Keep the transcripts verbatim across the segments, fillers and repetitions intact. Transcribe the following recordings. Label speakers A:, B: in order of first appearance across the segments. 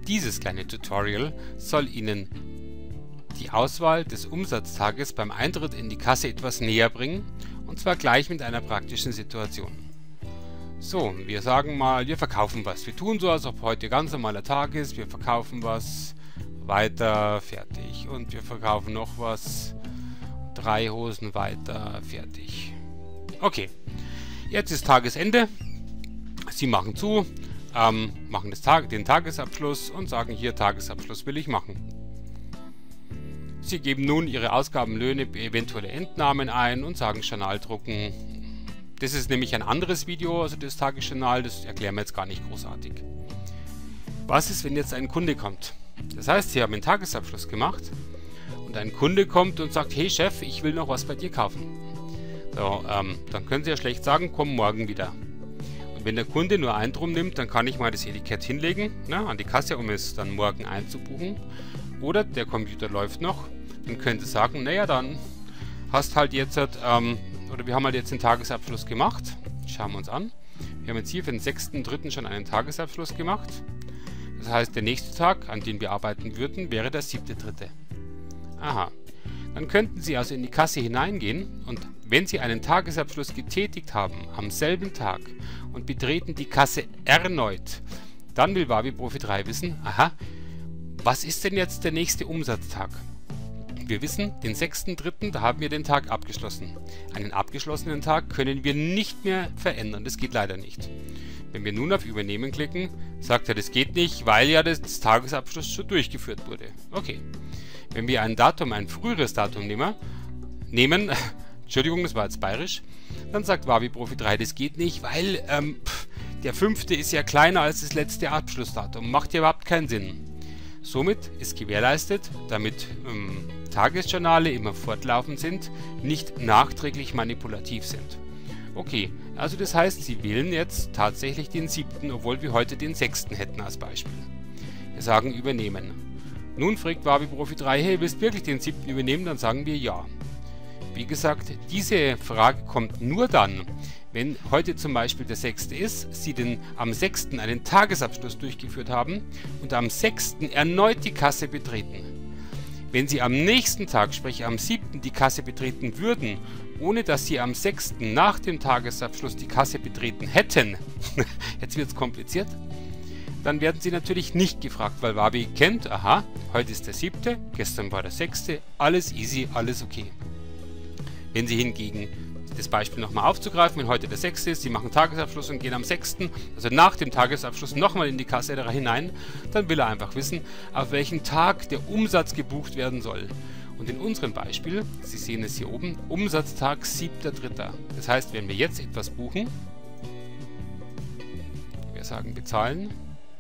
A: Dieses kleine Tutorial soll Ihnen die Auswahl des Umsatztages beim Eintritt in die Kasse etwas näher bringen, und zwar gleich mit einer praktischen Situation. So, wir sagen mal, wir verkaufen was. Wir tun so, als ob heute ganz normaler Tag ist. Wir verkaufen was, weiter, fertig. Und wir verkaufen noch was, drei Hosen, weiter, fertig. Okay, jetzt ist Tagesende. Sie machen zu, ähm, machen das Tag, den Tagesabschluss und sagen, hier, Tagesabschluss will ich machen. Sie geben nun Ihre Ausgaben, Löhne, eventuelle Entnahmen ein und sagen Journal drucken. Das ist nämlich ein anderes Video, also das Tagesjournal, das erklären wir jetzt gar nicht großartig. Was ist, wenn jetzt ein Kunde kommt? Das heißt, Sie haben einen Tagesabschluss gemacht und ein Kunde kommt und sagt, hey Chef, ich will noch was bei dir kaufen. So, ähm, dann können Sie ja schlecht sagen, komm morgen wieder. Und wenn der Kunde nur einen drum nimmt, dann kann ich mal das Etikett hinlegen, ne, an die Kasse, um es dann morgen einzubuchen. Oder der Computer läuft noch, dann können Sie sagen, naja, dann hast halt jetzt, ähm, oder wir haben halt jetzt den Tagesabschluss gemacht. Schauen wir uns an. Wir haben jetzt hier für den sechsten dritten schon einen Tagesabschluss gemacht. Das heißt, der nächste Tag, an dem wir arbeiten würden, wäre der siebte dritte Aha. Dann könnten Sie also in die Kasse hineingehen und wenn Sie einen Tagesabschluss getätigt haben, am selben Tag und betreten die Kasse erneut, dann will Wavi Profi drei wissen, aha, was ist denn jetzt der nächste Umsatztag? Wir wissen, den sechsten dritten da haben wir den Tag abgeschlossen. Einen abgeschlossenen Tag können wir nicht mehr verändern, das geht leider nicht. Wenn wir nun auf Übernehmen klicken, sagt er, das geht nicht, weil ja das Tagesabschluss schon durchgeführt wurde. Okay. Wenn wir ein Datum, ein früheres Datum nehmen, nehmen Entschuldigung, das war jetzt bayerisch, dann sagt Wavi Profi drei, das geht nicht, weil ähm, pff, der fünfte ist ja kleiner als das letzte Abschlussdatum. Macht ja überhaupt keinen Sinn. Somit ist gewährleistet, damit ähm, Tagesjournale immer fortlaufend sind, nicht nachträglich manipulativ sind. Okay, also das heißt, Sie wählen jetzt tatsächlich den siebten, obwohl wir heute den sechsten hätten als Beispiel. Wir sagen übernehmen. Nun fragt Wavi Profi drei, hey, willst du wirklich den siebten übernehmen? Dann sagen wir ja. Wie gesagt, diese Frage kommt nur dann, wenn heute zum Beispiel der sechste ist, Sie den, am sechsten einen Tagesabschluss durchgeführt haben und am sechsten erneut die Kasse betreten. Wenn Sie am nächsten Tag, sprich am siebten die Kasse betreten würden, ohne dass Sie am sechsten nach dem Tagesabschluss die Kasse betreten hätten, jetzt wird es kompliziert, dann werden Sie natürlich nicht gefragt, weil Wavi kennt, aha, heute ist der siebte, gestern war der sechste, alles easy, alles okay. Wenn Sie hingegen, das Beispiel nochmal aufzugreifen, wenn heute der sechste ist, Sie machen Tagesabschluss und gehen am sechsten, also nach dem Tagesabschluss nochmal in die Kasse da hinein, dann will er einfach wissen, auf welchen Tag der Umsatz gebucht werden soll. Und in unserem Beispiel, Sie sehen es hier oben, Umsatztag siebter dritter Das heißt, wenn wir jetzt etwas buchen, wir sagen bezahlen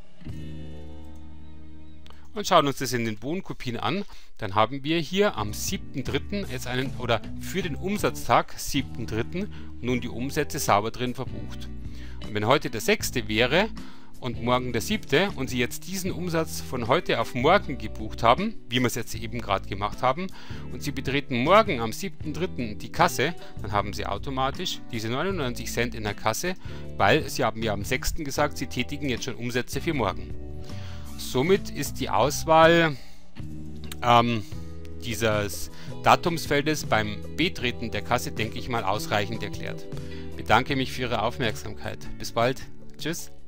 A: und schauen uns das in den Bodenkopien an, dann haben wir hier am siebten dritten jetzt einen, oder für den Umsatztag siebten dritten nun die Umsätze sauber drin verbucht. Und wenn heute der sechste wäre und morgen der siebte und Sie jetzt diesen Umsatz von heute auf morgen gebucht haben, wie wir es jetzt eben gerade gemacht haben, und Sie betreten morgen am siebten dritten die Kasse, dann haben Sie automatisch diese neunundneunzig Cent in der Kasse, weil Sie haben ja am sechsten gesagt, Sie tätigen jetzt schon Umsätze für morgen. Somit ist die Auswahl ähm, dieses Datumsfeldes beim Betreten der Kasse, denke ich mal, ausreichend erklärt. Ich bedanke mich für Ihre Aufmerksamkeit. Bis bald. Tschüss.